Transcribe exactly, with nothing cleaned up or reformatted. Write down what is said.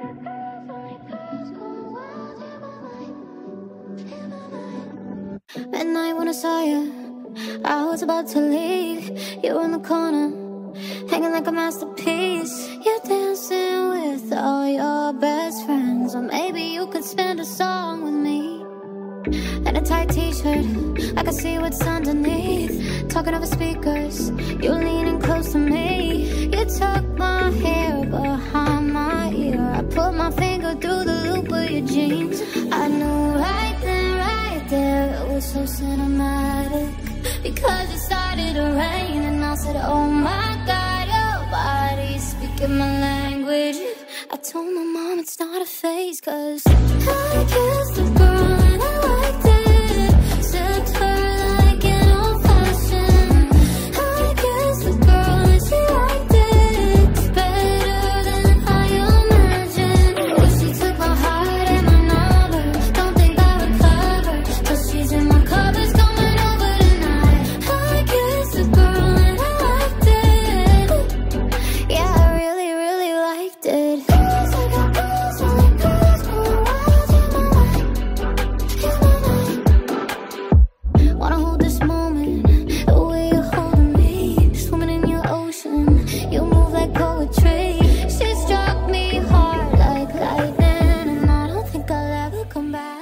Midnight when I saw you, I was about to leave. You were in the corner, hanging like a masterpiece. You're dancing with all your best friends. Or maybe you could spend a song with me. In a tight t-shirt, I can see what's underneath. Talking over speakers, you leaning close to me. You tuck my hair behind my ear. I put my finger through the loop of your jeans. I knew right then, right there, it was so cinematic. Because it started to rain and I said, oh my God, your body's speaking my language. I told my mom it's not a phase, cause I kissed a girl and I liked it. Sipped her like an old fashioned. I kissed a girl and she liked it. It's better than I imagined. Oh, she took my heart and my number. Don't think I recover, cause she's in my covers coming over tonight. I kissed a girl and I liked it. Yeah, I really, really liked it. Wanna hold this moment, the way you're holding me. Swimming in your ocean, you move like poetry. She struck me hard like lightning, and I don't think I'll ever come back.